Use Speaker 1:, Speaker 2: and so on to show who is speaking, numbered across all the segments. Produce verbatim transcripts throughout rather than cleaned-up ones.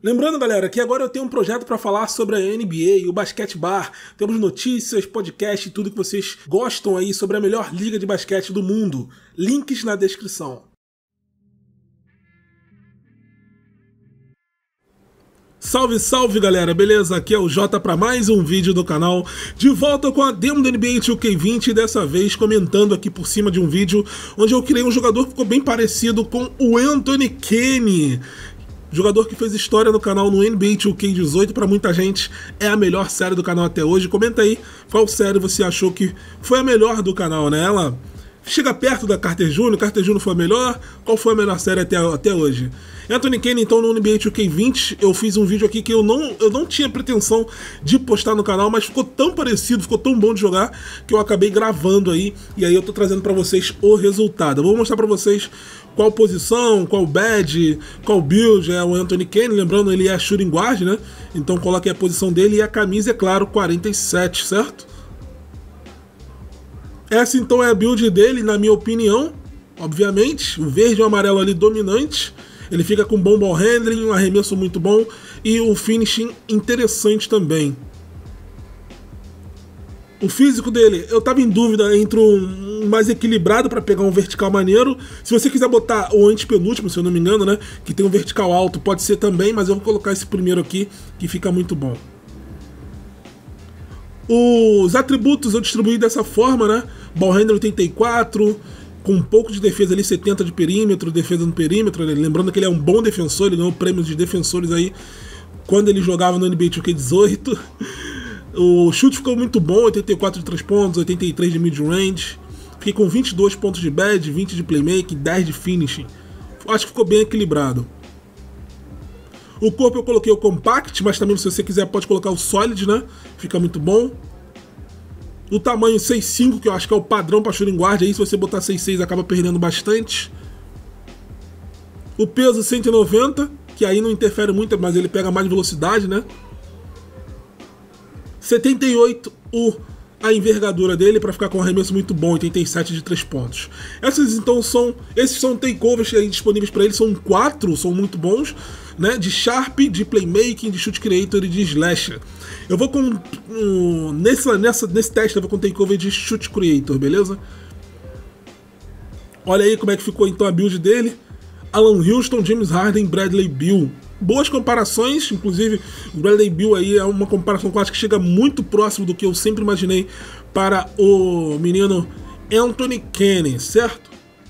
Speaker 1: Lembrando, galera, que agora eu tenho um projeto para falar sobre a N B A e o Basquete Bar. Temos notícias, podcast e tudo que vocês gostam aí sobre a melhor liga de basquete do mundo. Links na descrição. Salve, salve, galera, beleza? Aqui é o Jota para mais um vídeo do canal, de volta com a demo do N B A two K twenty, dessa vez comentando aqui por cima de um vídeo onde eu criei um jogador que ficou bem parecido com o Anthony Kenney. Jogador que fez história no canal no N B A two K eighteen, pra muita gente é a melhor série do canal até hoje. Comenta aí qual série você achou que foi a melhor do canal, né? Ela chega perto da Carter Júnior, Carter Júnior foi a melhor, qual foi a melhor série até, até hoje? Anthony Kenney, então, no N B A two K twenty, eu fiz um vídeo aqui que eu não, eu não tinha pretensão de postar no canal, mas ficou tão parecido, ficou tão bom de jogar, que eu acabei gravando aí, e aí eu tô trazendo pra vocês o resultado. Eu vou mostrar pra vocês qual posição, qual badge, qual build é o Anthony Kenney. Lembrando, ele é shooting guard, né? Então coloque a posição dele e a camisa, é claro, quarenta e sete, certo? Essa então é a build dele, na minha opinião. Obviamente, o verde e o amarelo ali dominante. Ele fica com bom ball handling, um arremesso muito bom e o finishing interessante também. O físico dele, eu tava em dúvida entre um mais equilibrado para pegar um vertical maneiro. Se você quiser botar o antepenúltimo, se eu não me engano, né, que tem um vertical alto, pode ser também, mas eu vou colocar esse primeiro aqui, que fica muito bom. Os atributos eu distribuí dessa forma, né? Ball handle oitenta e quatro, com um pouco de defesa ali, setenta de perímetro, defesa no perímetro. Lembrando que ele é um bom defensor, ele ganhou prêmios de defensores aí quando ele jogava no N B A two K eighteen. O chute ficou muito bom, oitenta e quatro de três pontos, oitenta e três de mid-range. Fiquei com vinte e dois pontos de badge, vinte de playmaking, dez de finishing. Acho que ficou bem equilibrado. O corpo eu coloquei o compact, mas também se você quiser pode colocar o solid, né? Fica muito bom. O tamanho seis cinco, que eu acho que é o padrão para shooting guard, aí se você botar seis seis acaba perdendo bastante. O peso cento e noventa, que aí não interfere muito, mas ele pega mais velocidade, né? setenta e oito o, a envergadura dele para ficar com um arremesso muito bom, oitenta e sete de três pontos. Essas então são, esses são takeovers aí disponíveis para ele, são quatro, são muito bons, né? De sharp, de playmaking, de shoot creator e de slasher. Eu vou com um, nessa, nessa, nesse teste eu vou com takeover de shoot creator, beleza? Olha aí como é que ficou então a build dele. Alan Houston, James Harden, Bradley Beal. Boas comparações, inclusive o Bradley Beal aí é uma comparação que eu acho que chega muito próximo do que eu sempre imaginei para o menino Anthony Kenney, certo?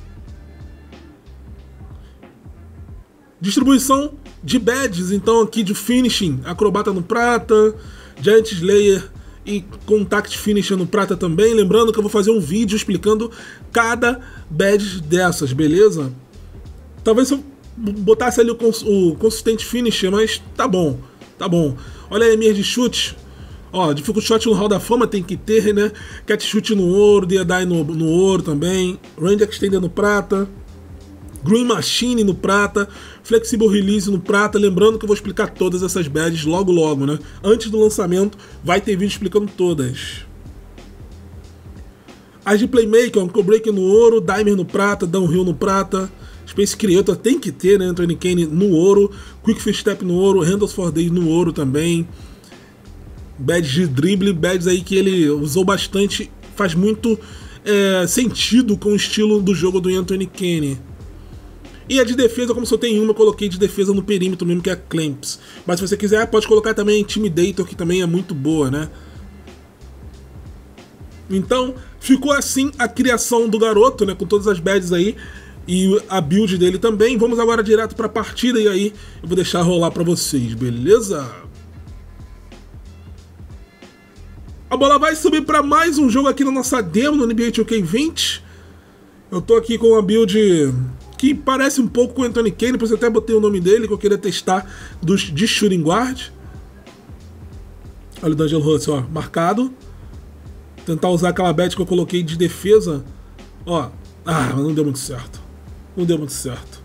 Speaker 1: Distribuição de badges, então aqui de finishing, acrobata no prata, Giant Slayer e Contact Finisher no prata também. Lembrando que eu vou fazer um vídeo explicando cada badge dessas, beleza? Talvez se eu botasse ali o, cons o consistente finisher, mas tá bom, tá bom. Olha aí a minha de chute. Ó, difficult shot no Hall da Fama tem que ter, né? Catch shoot no ouro, D D I no, no ouro também. Range extender no prata. Green Machine no prata. Flexible Release no prata. Lembrando que eu vou explicar todas essas badges logo logo, né? Antes do lançamento vai ter vídeo explicando todas. As de Playmaker, Ankle Break no ouro, Dimer no prata, Downhill no prata. Space Creator tem que ter, né? Anthony Kenney no ouro, Quick First Step no ouro, Handles for Days no ouro também. Badges de drible, badges aí que ele usou bastante, faz muito é, sentido com o estilo do jogo do Anthony Kenney. E a de defesa, como só tem uma, eu coloquei de defesa no perímetro mesmo, que é a Clamps. Mas se você quiser, pode colocar também a Intimidator, que também é muito boa, né? Então, ficou assim a criação do garoto, né? Com todas as badges aí. E a build dele também. Vamos agora direto para a partida e aí eu vou deixar rolar para vocês, beleza? A bola vai subir para mais um jogo aqui na nossa demo no N B A two K twenty. Eu tô aqui com uma build que parece um pouco com o Anthony Kenney, por isso eu até botei o nome dele, que eu queria testar dos, de shooting guard. Olha o D'Angelo Russell, ó, marcado. Tentar usar aquela bet que eu coloquei de defesa. Ó, ah, mas não deu muito certo. Não deu muito certo.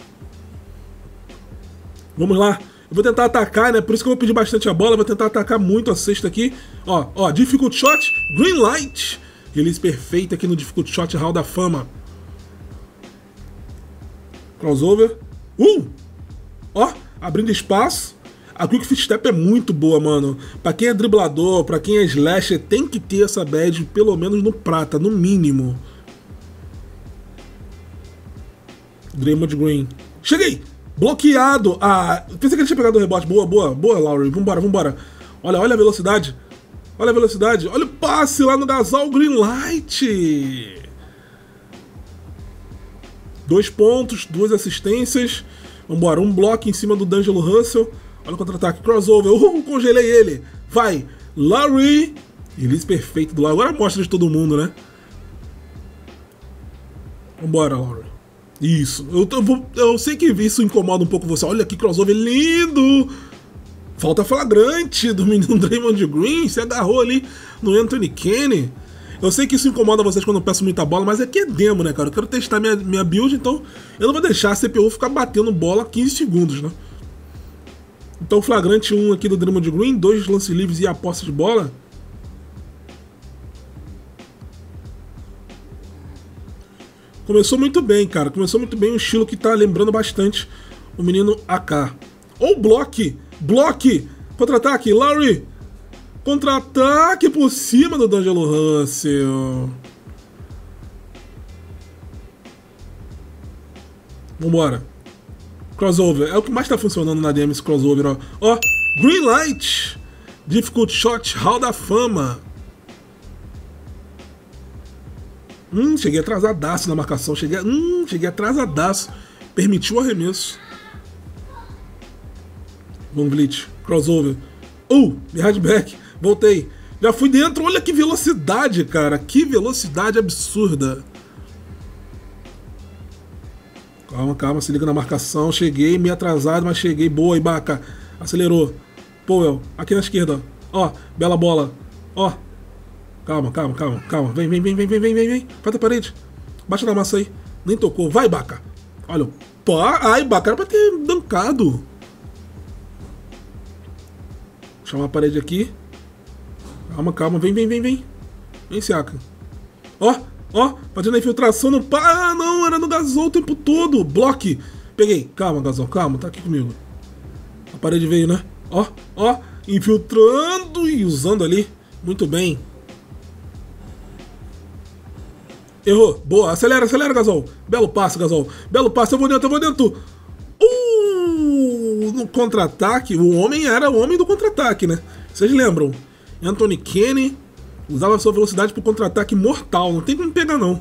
Speaker 1: Vamos lá. Eu vou tentar atacar, né? Por isso que eu vou pedir bastante a bola. Vou tentar atacar muito a cesta aqui. Ó, ó, Difficult Shot, Green Light. Release perfeito aqui no Difficult Shot Hall da Fama. Crossover. Uh! Ó, abrindo espaço. A Quick Fit Step é muito boa, mano. Pra quem é driblador, pra quem é slasher, tem que ter essa badge, pelo menos no prata, no mínimo. Draymond Green. Cheguei! Bloqueado! Ah, pensei que ele tinha pegado o rebote. Boa, boa, boa, Lowry. Vambora, vambora. Olha, olha a velocidade. Olha a velocidade. Olha o passe lá no Gasol Green Light. Dois pontos, duas assistências. Vambora, um bloco em cima do D'Angelo Russell. Olha o contra-ataque, crossover. Uh, congelei ele. Vai, Lowry. Release perfeito do lado. Agora mostra de todo mundo, né? Vambora, Lowry. Isso. Eu, eu, vou, eu sei que isso incomoda um pouco você. Olha que crossover lindo. Falta flagrante do menino Draymond Green. Se agarrou ali no Anthony Kenny. Eu sei que isso incomoda vocês quando eu peço muita bola, mas aqui é demo, né, cara? Eu quero testar minha, minha build, então eu não vou deixar a C P U ficar batendo bola quinze segundos, né? Então flagrante um aqui do Draymond Green, dois lance livres e a posse de bola. Começou muito bem, cara. Começou muito bem, um estilo que tá lembrando bastante o menino A K. Ou bloque! Bloque! Contra-ataque, Lowry! Contra-ataque por cima do D'Angelo Russell. Vambora. Crossover. É o que mais tá funcionando na D M, esse crossover, ó. Ó, Green Light. Difficult Shot, Hall da Fama. Hum, cheguei atrasadaço na marcação. Cheguei, hum, cheguei atrasadaço. Permitiu o arremesso. Von Vliet. Crossover. Uh, behind back. Voltei. Já fui dentro. Olha que velocidade, cara. Que velocidade absurda. Calma, calma. Se liga na marcação. Cheguei, meio atrasado, mas cheguei. Boa, Ibaka. Acelerou. Powell. Aqui na esquerda. Ó, bela bola. Ó. Calma, calma, calma, calma. Vem, vem, vem, vem, vem, vem, vem, vem. Vai da parede. Baixa na massa aí. Nem tocou. Vai, Ibaka. Olha. Pá. Ai, Ibaka. Era pra ter dancado. Chamar a parede aqui. Calma, calma. Vem, vem, vem, vem. Vem, Siaka. Ó, ó. Fazendo a infiltração no... Ah, não. Era no Gasol o tempo todo. Bloque. Peguei. Calma, Gasol. Calma. Tá aqui comigo. A parede veio, né? Ó, ó. Infiltrando e usando ali. Muito bem. Errou. Boa. Acelera, acelera, Gasol. Belo passe, Gasol. Belo passe. Eu vou dentro, eu vou dentro. Uh, no contra-ataque. O homem era o homem do contra-ataque, né? Vocês lembram? Anthony Kenny usava sua velocidade pro contra-ataque mortal. Não tem como pegar, não.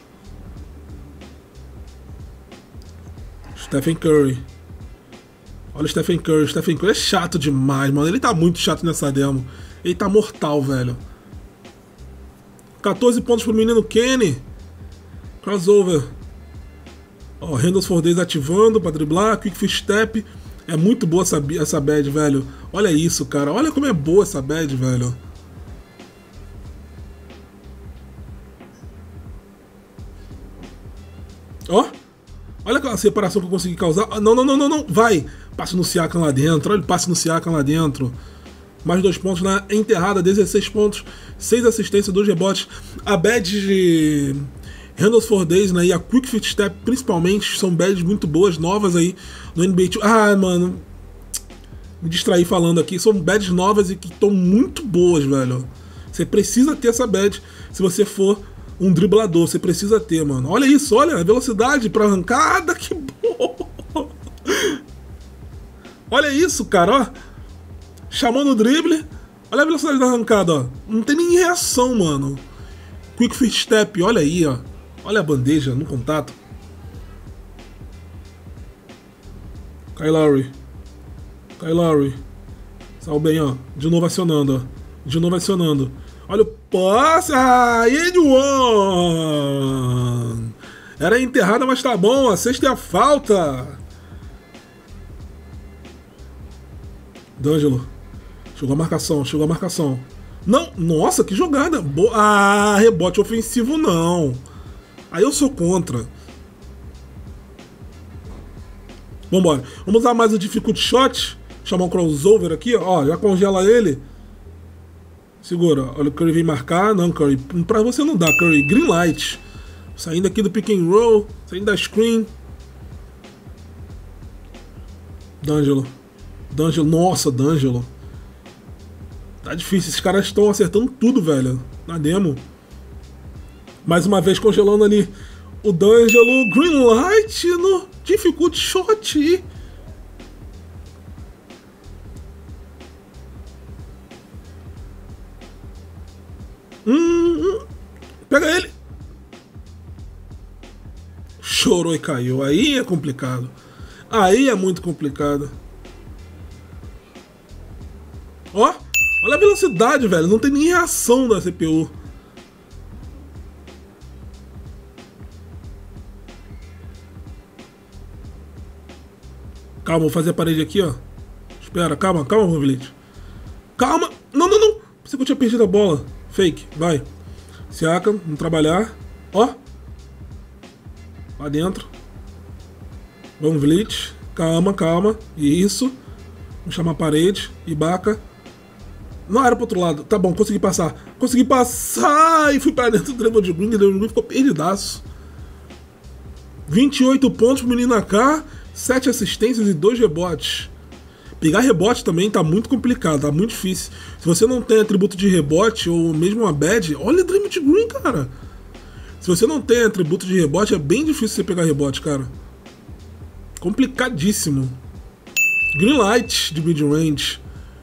Speaker 1: Stephen Curry. Olha o Stephen Curry. Stephen Curry é chato demais, mano. Ele tá muito chato nessa demo. Ele tá mortal, velho. quatorze pontos pro menino Kenny. Crossover. Ó, Handles for Days ativando pra driblar. Quick Fit Step. É muito boa essa, essa bad, velho. Olha isso, cara. Olha como é boa essa bad, velho. Ó. Olha a separação que eu consegui causar. Não, não, não, não, não. Vai. Passe no Siakam lá dentro. Olha o passe no Siakam lá dentro. Mais dois pontos na enterrada. dezesseis pontos. seis assistências, dois rebotes. A bad de Handles for Days, né? E a Quick Fit Step, principalmente, são badges muito boas, novas aí no N B A dois. Ah, mano. Me distraí falando aqui. São badges novas e que estão muito boas, velho. Você precisa ter essa badge se você for um driblador. Você precisa ter, mano. Olha isso, olha a velocidade pra arrancada. Que boa. Olha isso, cara, ó. Chamando o drible. Olha a velocidade da arrancada, ó. Não tem nem reação, mano. Quick Fit Step, olha aí, ó. Olha a bandeja no contato. Kyle Lowry. Kyle Lowry. Saiu bem, ó. De novo acionando, ó. De novo acionando. Olha o passe. Ah, and one. Era enterrada, mas tá bom. A sexta é a falta. D'Angelo. Chegou a marcação, chegou a marcação. Não, nossa, que jogada. Boa. Ah, rebote ofensivo não. Aí eu sou contra. Vambora. Vamos usar mais o Difficult Shot. Chamar um crossover aqui, ó. Já congela ele. Segura. Olha o Curry vem marcar. Não, Curry. Pra você não dá, Curry. Green Light. Saindo aqui do pick and roll. Saindo da screen. D'Angelo. D'Angelo. Nossa, D'Angelo. Tá difícil. Esses caras estão acertando tudo, velho. Na demo. Mais uma vez congelando ali o D'Angelo. Green light no difficult shot. Hum, hum. Pega ele. Chorou e caiu. Aí é complicado. Aí é muito complicado. Ó. Olha a velocidade, velho. Não tem nem reação da C P U. Calma, vou fazer a parede aqui, ó. Espera, calma, calma, Vanvleet. Calma. Não, não, não. Pensei que eu tinha perdido a bola. Fake, vai. Siakam, vamos trabalhar. Ó. Lá dentro. Vanvleet. Calma, calma. Isso. Vamos chamar a parede. Ibaka. Não, era pro outro lado. Tá bom, consegui passar. Consegui passar! E fui pra dentro do Draymond Green. O Draymond Green ficou perdidaço. vinte e oito pontos pro menino A K. sete assistências e dois rebotes. Pegar rebote também tá muito complicado, tá muito difícil. Se você não tem atributo de rebote ou mesmo uma bad, olha o Draymond Green, cara. Se você não tem atributo de rebote, é bem difícil você pegar rebote, cara. Complicadíssimo. Green light de mid-range.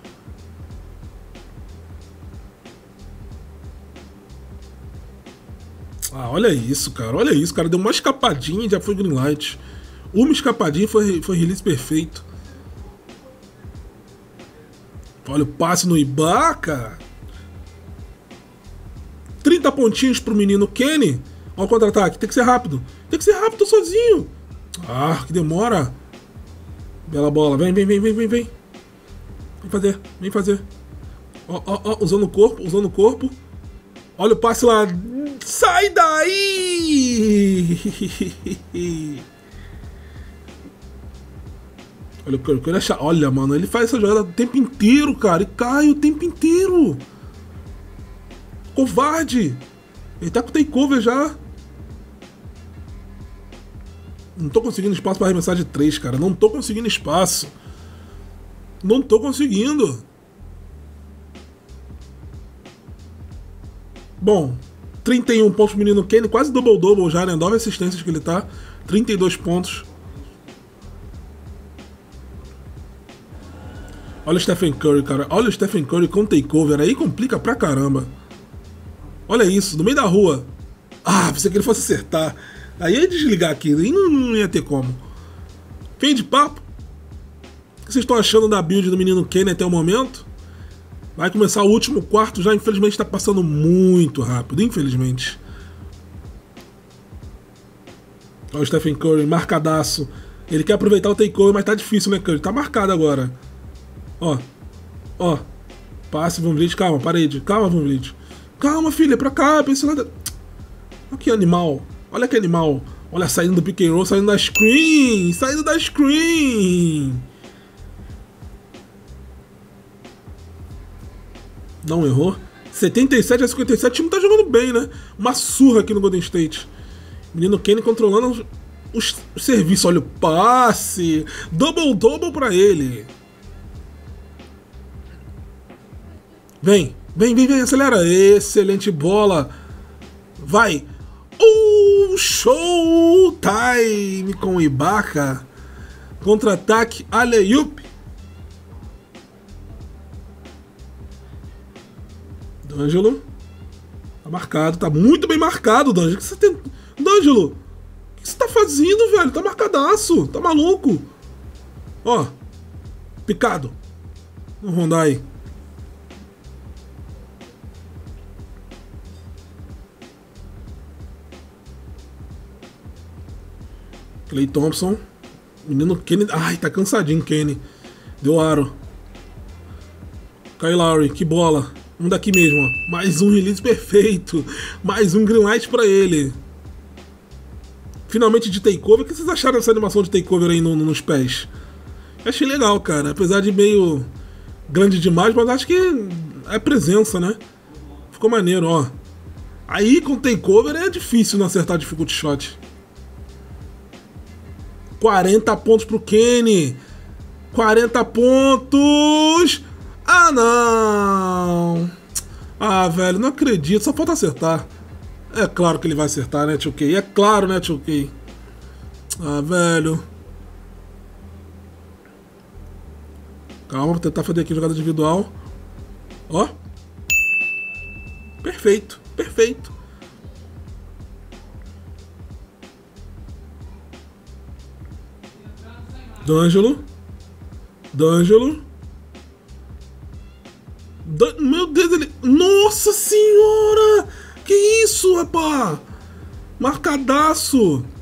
Speaker 1: Ah, olha isso, cara. Olha isso, cara. Deu uma escapadinha e já foi green light. Uma escapadinha foi, foi release perfeito. Olha o passe no Ibaka. trinta pontinhos pro menino Kenny. Olha o contra-ataque. Tem que ser rápido. Tem que ser rápido sozinho. Ah, que demora. Bela bola. Vem, vem, vem, vem, vem, vem. Vem fazer, vem fazer. Ó, ó, ó. Usando o corpo, usando o corpo. Olha o passe lá. Sai daí! Olha o Curry, ele acha... Olha, mano, ele faz essa jogada o tempo inteiro, cara. E cai o tempo inteiro. Covarde. Ele tá com takeover já. Não tô conseguindo espaço pra arremessar de três, cara. Não tô conseguindo espaço. Não tô conseguindo. Bom, trinta e um pontos pro menino Kenny. Quase double-double já, né? nove assistências que ele tá. trinta e dois pontos. Olha o Stephen Curry, cara. Olha o Stephen Curry com takeover. Aí complica pra caramba. Olha isso, no meio da rua. Ah, pensei que ele fosse acertar. Aí ia desligar aqui. Aí não, não ia ter como. Fim de papo. O que vocês estão achando da build do menino Kenny até o momento? Vai começar o último quarto já. Infelizmente tá passando muito rápido. Infelizmente. Olha o Stephen Curry, marcadaço. Ele quer aproveitar o takeover, mas tá difícil, né, Curry? Tá marcado agora. Ó, ó, passe, Vanvleet, calma, parede, calma, Vanvleet. Calma, filha, pra cá, pensa nada. Olha que animal, olha que animal. Olha, saindo do pick and roll, saindo da screen, saindo da screen. Não errou. setenta e sete a cinquenta e sete, o time tá jogando bem, né? Uma surra aqui no Golden State. Menino Kenny controlando os, os serviços, olha o passe. Double-double pra ele. Vem, vem, vem, vem, acelera. Excelente bola. Vai. Uh, showtime com o Ibaka. Contra-ataque, alley-oop. D'Angelo. Tá marcado, tá muito bem marcado, D'Angelo. O que você tem... D'Angelo, o que você tá fazendo, velho? Tá marcadaço, tá maluco. Ó, picado. Vamos rondar aí. Klay Thompson. Menino Kenny. Ai, tá cansadinho, Kenny. Deu aro. Kyle Lowry, que bola. Um daqui mesmo, ó. Mais um release perfeito. Mais um green light pra ele. Finalmente de takeover. O que vocês acharam dessa animação de takeover aí no, no, nos pés? Eu achei legal, cara. Apesar de meio grande demais, mas acho que é presença, né? Ficou maneiro, ó. Aí com takeover é difícil não acertar difficult shot. quarenta pontos pro Kenny. quarenta pontos. Ah, não. Ah, velho, não acredito. Só falta acertar. É claro que ele vai acertar, né, tio K? É claro, né, tio K? Ah, velho. Calma, vou tentar fazer aqui jogada individual. Ó. Perfeito, perfeito. D'Angelo. D'Angelo. Dan... Meu Deus, ele... Nossa senhora! Que isso, rapaz? Marcadaço.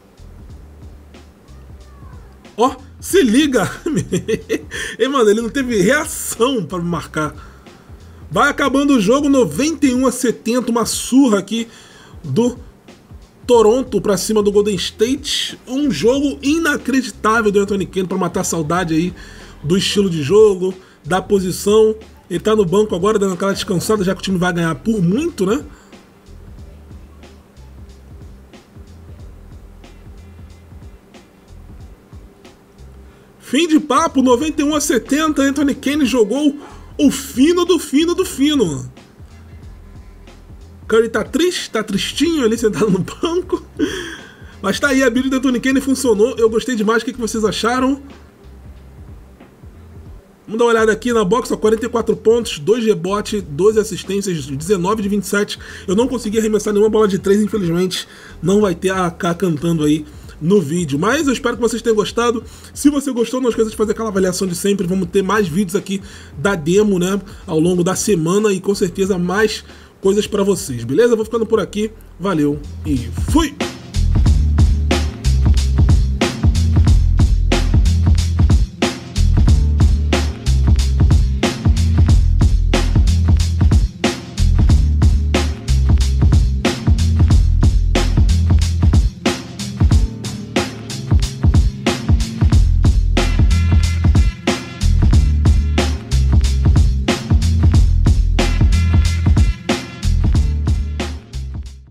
Speaker 1: Ó, se liga. E, mano, ele não teve reação para me marcar. Vai acabando o jogo, noventa e um a setenta, uma surra aqui do Toronto pra cima do Golden State. Um jogo inacreditável do Anthony Kane para matar a saudade aí do estilo de jogo, da posição. Ele tá no banco agora dando aquela descansada, já que o time vai ganhar por muito, né? Fim de papo, noventa e um a setenta, Anthony Kane jogou o fino do fino do fino. Curry tá triste, tá tristinho ali sentado no banco. Mas tá aí, a build do Anthony Kane funcionou, eu gostei demais, o que vocês acharam? Vamos dar uma olhada aqui na box, ó, quarenta e quatro pontos, dois rebotes, doze assistências, dezenove de vinte e sete. Eu não consegui arremessar nenhuma bola de três, infelizmente. Não vai ter a A K cantando aí no vídeo. Mas eu espero que vocês tenham gostado. Se você gostou, não esqueça de fazer aquela avaliação de sempre. Vamos ter mais vídeos aqui da demo, né, ao longo da semana. E com certeza mais coisas pra vocês, beleza? Vou ficando por aqui. Valeu e fui!